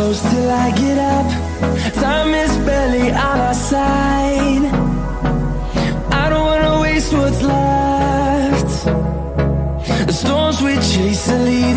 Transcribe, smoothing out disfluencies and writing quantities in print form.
close till I get up. Time is barely on our side. I don't wanna waste what's left. The storms we chase are leading